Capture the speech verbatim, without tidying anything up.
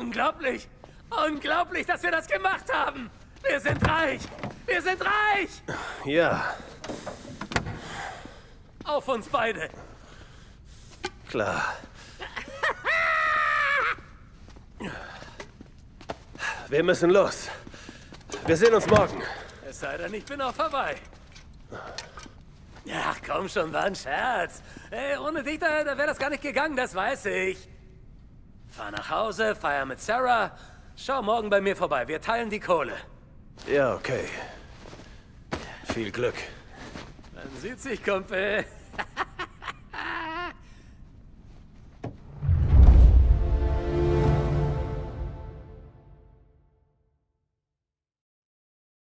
Unglaublich! Unglaublich, dass wir das gemacht haben! Wir sind reich! Wir sind reich! Ja. Auf uns beide! Klar. Wir müssen los. Wir sehen uns morgen. Es sei denn, ich bin auch vorbei. Ach, komm schon, war ein Scherz. Ey, ohne dich, da, da wäre das gar nicht gegangen, das weiß ich. Fahr nach Hause, feier mit Sarah. Schau morgen bei mir vorbei, wir teilen die Kohle. Ja, okay. Viel Glück. Man sieht sich, Kumpel.